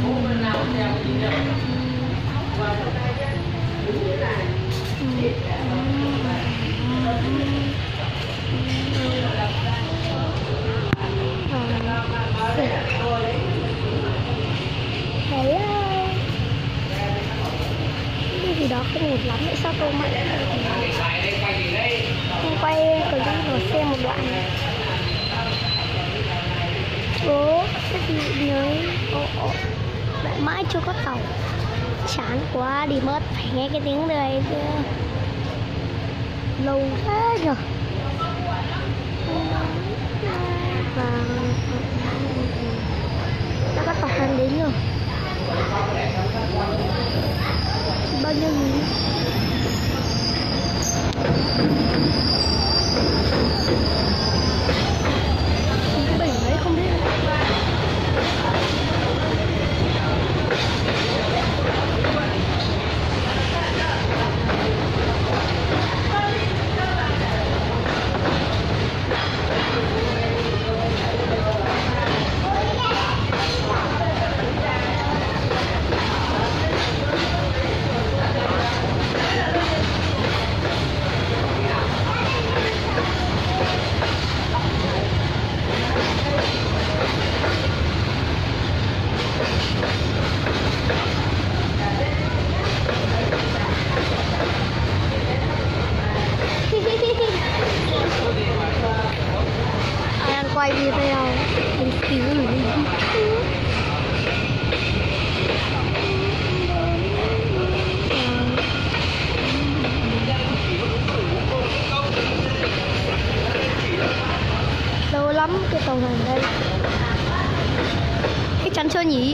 gì đó không ổn lắm, tại sao tôi mạnh không quay clip và xem một đoạn. Cái gì nhớ lại mãi chưa có tàu, chán quá đi mất, phải nghe cái tiếng này lâu thế rồi. Và đã có tàu hàng đến rồi. Bao nhiêu nghìn? Bảy mấy không biết. Quay video mình cứu lâu lắm cái tàu này đây, cái chắn chưa nhỉ?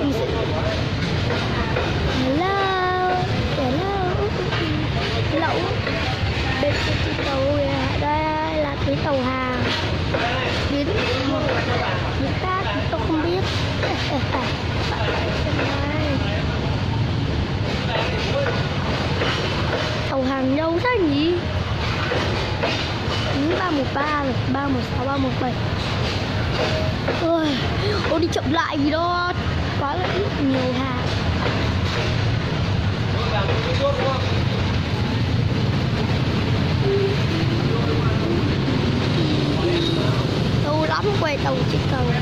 Lậu bên cái tàu đây là cái tàu hàng biến khác tôi không biết. Tàu hàng đâu thế nhỉ? 313 rồi, 316, 317. Ôi đi chậm lại gì đó, quá là ít, nhiều hàng. Lâu lắm quay tàu chiếc tàu